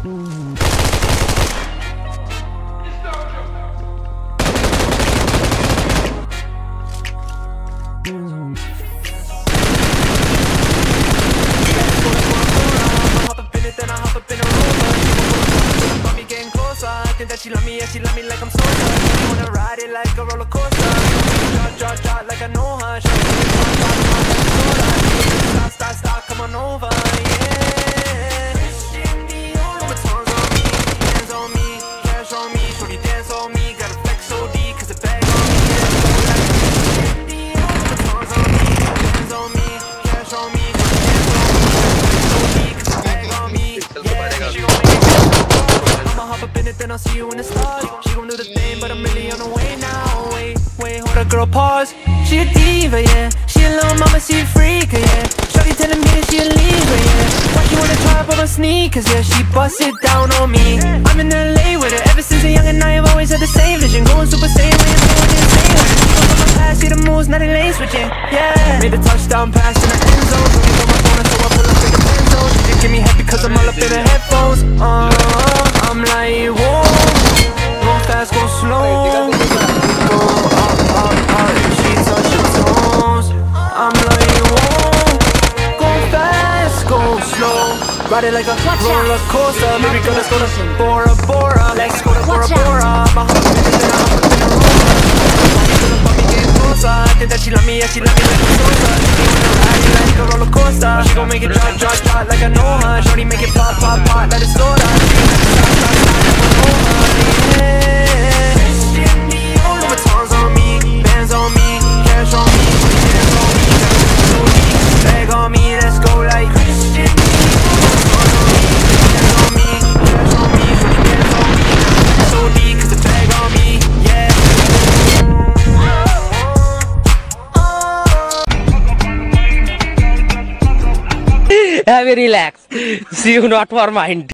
That she love me, yeah, she love me like I'm so good. She wanna ride it like a roller coaster. Drop, like I know her. She stop, come on over, yeah. Louboutins on me, hands on me, cash on me, shorty dance on me, gotta flex OD, cause the bag on me, yeah. Louboutins on me, hands on me, cash on me, flex OD, cause the bag on me, yeah. She gon' make it I'ma hop up in it, then I'll see you in the stars. She gon' do the thing, but I'm really on the way now. Wait, hold up, girl, pause. She a diva, yeah. She a little mama, she a freak, yeah. Shorty telling me that she a leaver, yeah. Why she wanna try up on my sneakers, yeah. She bust it down on me. I'm in LA with her ever since a young and I have always had the same vision. Going super saiyan, when you're going insane with it. She gon' put my past, see the moves, not a lane switching, yeah. Made a touchdown pass in the end zone. Shorty on my phone, so I pull up in the pen zone. She just give me head because I'm all up in her headphones. I'm like, whoa, go fast, go slow, go up, she touch your toes. I'm like, whoa, go fast, go slow, ride it like a roller coaster. Baby girl, let's go to Bora Bora, let's go to Bora Bora. I'm a hop in it, then I hop up in the roller. Mommy get closer, I think that she love me, yeah, she love me like I'm so good. She wanna ride it like a roller coaster. She gon' make it drop, like I know her. Shorty make it pop, like a soda. Louboutins on me, bands on me, cash on me, hands on me, bag on me, let's go like Christian. Louboutins on me, hands on me, cash on me, bands on me, so deep 'cause the bag on me, yeah. Have a relax. See you not for mind.